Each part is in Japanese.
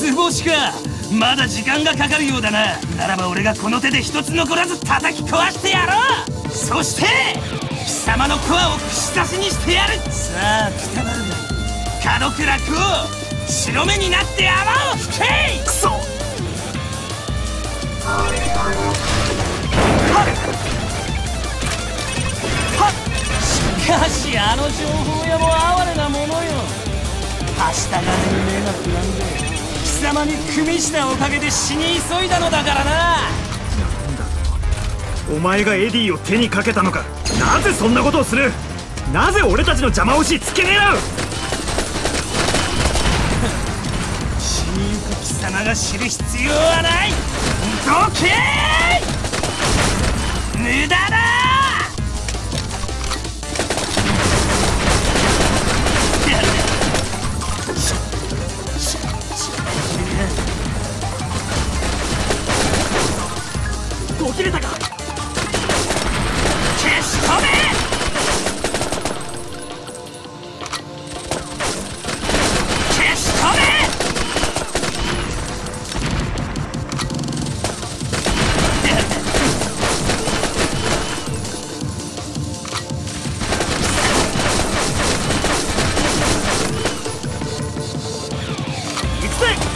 つ星か。まだ時間がかかるようだな。ならば俺がこの手で一つ残らず叩き壊してやろう。そして貴様のコアを串刺しにしてやる。さあくたばるな門倉Kou、白目になって泡を吹け。クソ。しかしあの情報屋も哀れなものよ。はした金に目がくらんで貴様に組みしたおかげで死に急いだのだからな。 なんだと、お前がエディを手にかけたのか。なぜそんなことをする。なぜ俺たちの邪魔をし付け狙う。 死にゆく貴様が知る必要はない。どけー。無駄だ。 切れたか。 消し込め。消し込め。行くぜ。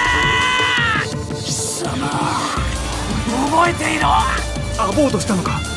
覚えていろ。アボートしたのか。